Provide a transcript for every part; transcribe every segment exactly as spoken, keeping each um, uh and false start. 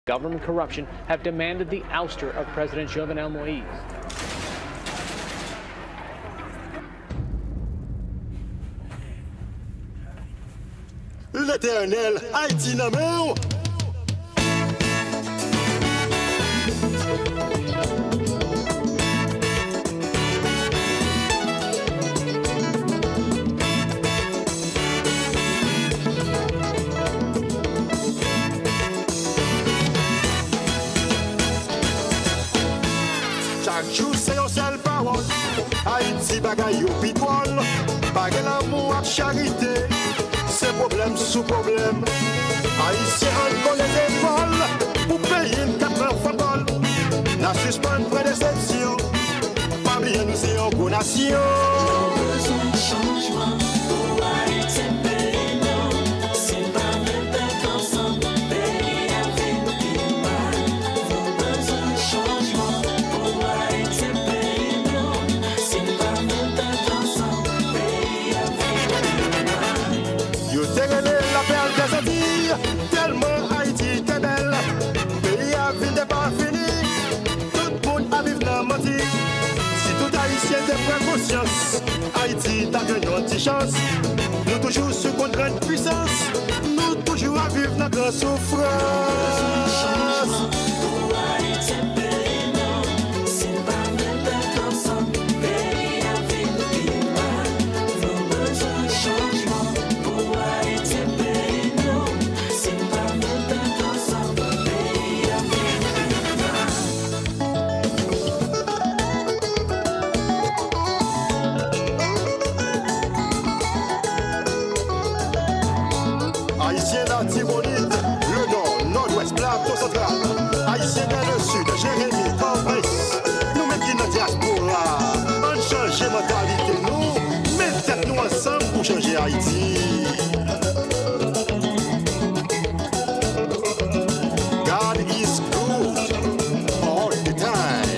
Government corruption have demanded the ouster of President Jovenel Moïse. L'Éternel, Haïti nan men. Chaque jour c'est une seule parole. Haïti bagay yo pitwol. Bagay l'amour ak charité. C'est problème sous problème. Haïtien en connaît les épaules. Pour payer une quatre heures football. La suspendre près déception. Pas bien nous c'est une nation. Besoin de changement pour Haïti pays non. C'est pas même pas ensemble. Pays avec nous mal. Faut besoin de changement pour Haïti pays non. C'est pas même pas ensemble. Pays avec nous mal. Yo te gagné la perle des Antilles. Tellement Haïti était belle. Pays a vie n'est pas fini. Tout le monde a vivre dans menti. Si tout Haïtien te prend conscience, Haïti t'a gagné une petite chance. Nous toujours sous contrainte de puissance. Nous toujours à vivre dans grande souffrance. Pour Haïti pays non. C'est pas même pas ensemble. Pays avec nous mal. Faut besoin de changement pour Haïti pays non. C'est pas même pas ensemble. Pays avec nous mal. Haïtien d'Antibonite, le nord, nord-ouest, plateau central. Haïtien dans le sud, Jérémy, Fabrice. Nous mêmes qui nous diaspora, on change mentalité, nous, mettez nous ensemble pour changer Haïti. God is good all the time.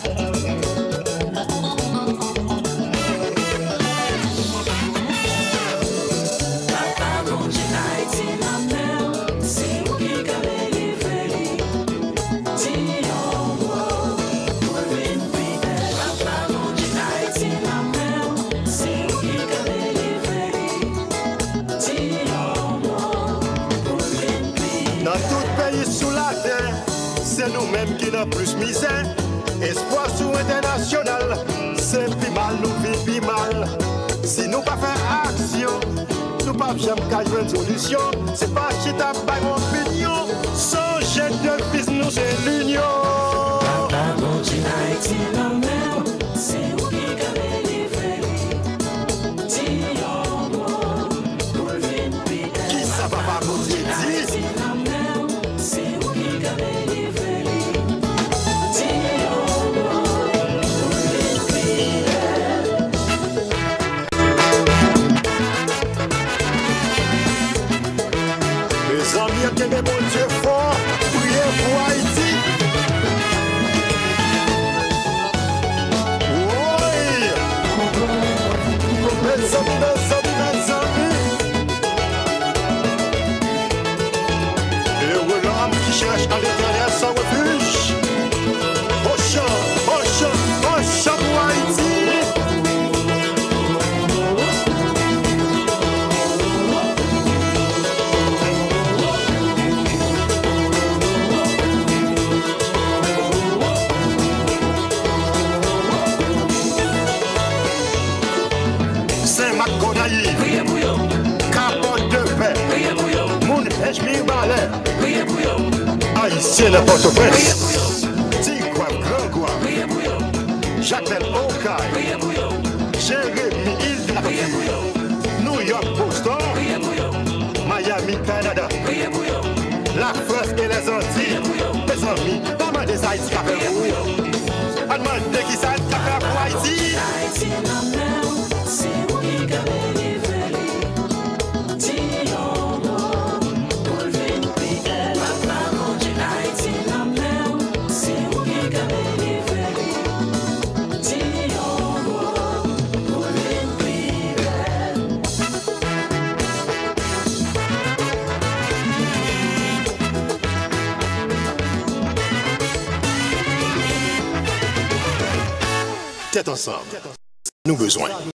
Papa bon Dieu Haïti la mer, c'est où qui gagne les veilles. Dis-en moi, pour une fidèle. Papa bon Dieu Haïti la mer, c'est où qui gagne les veilles. Dis-en moi, pour une fidèle. Dans tout pays sous la terre, c'est nous-mêmes qui n'avons plus misère. Espoir sous international, c'est plus mal, nous vivons plus mal. Si nous pas faire action, nous pas jamais qu'à une solution. C'est pas chita par mon opinion, sans jet de fils, nous c'est l'union. Papa bon Dieu Haïti la mer, c'est où qui gagne les veilles. Dis-en moi, pour une fidèle. Qui ça va pas vous dire? Haïti la mer, c'est où qui gagne les veilles. Dis-en moi, pour une fidèle. Mes amis, qui des bon Dieu fort, priez pour Haïti. Oui! Mes amis, mes amis, mes amis. Heureux l'homme qui cherche à l'éternel sans refuge. Au chant, au chant, au chant pour Haïti. Saint-Marc-Gonaï, Priez pour yo, capote de paix, priez pour yo, Moun Ejmir Balais, priez pour yo, Haïtien de priez Port-au-Prince, pour yo, Tigouave, Grand-Gouave, priez pour yo, Jacqueline Okai, priez pour yo, Jérémy Île de la priez pour yo, New York, Boston, priez pour yo, Miami, Canada, priez pour yo, la France et les Antilles, mes amis, maman des Haïti qui a fait pour Demandez qui ça qui a fait pour Haïti. Haïti la mer, c'est où qui gagne les veilles. Dis-en moi, pour une fidèle. Papa mon Dieu Haïti la mer, c'est où qui gagne les veilles. Dis-en moi, pour une fidèle. tête ensemble. Nous besoin.